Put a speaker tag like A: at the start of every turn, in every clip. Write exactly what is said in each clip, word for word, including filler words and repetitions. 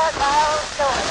A: course I'll do it.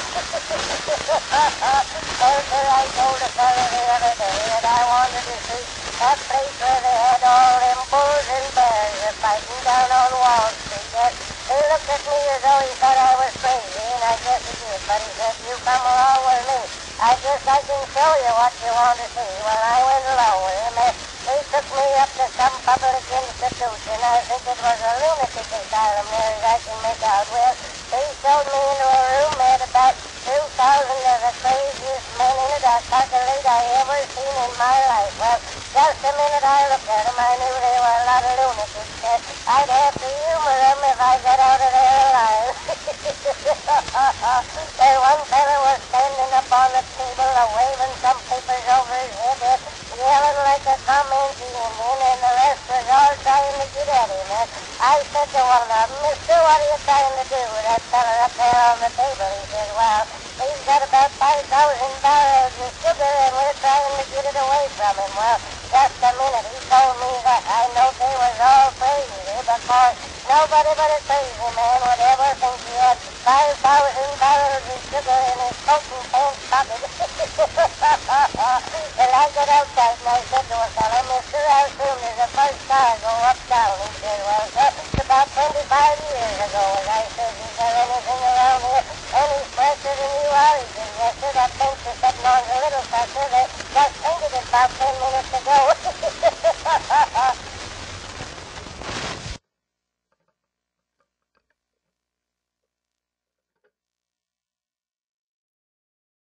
A: Well, sir, I told a fellow the other day that I wanted to see that place where they had all them bulls and bears a fighting down on Wall Street. Yes, he looked at me as though he thought I was crazy, and I guess he did, but he said, you come along with me. I guess I can show you what you want to see. Well, I went along with him. and He took me up to some public institution. I think it was a lunatic asylum there as I can make out. Well, he showed me into a room that about two thousand of the craziest men in it I calculate I ever seen in my life. Well, just the minute I looked at them, I knew they were a lot of lunatics. Uh, I'd have to humor them if I got out of there alive. There one fellow was standing up on the table, uh, waving some papers over his head, uh, yelling like a Comanche Indian, and the rest was all trying to get at him. Uh, I said to one of them, Mister, what are you trying to do with that fellow up there on the table? He said, well, he's got about five thousand barrels of sugar, and we're trying to get it away from him. Well, just a minute, he told me that. I know they was all crazy, because nobody but a crazy man would ever think he had five thousand barrels of sugar in his coat and pants pocket. Well, I got outside and I said to a fellow, Mister, how soon does the first car go uptown? He said, well, sir, it's about twenty-five years ago. And I said, is there anything around here any fresher than you are? He said, yes, sir, that bench is sitting on the little fresher. They just painted it about ten minutes ago.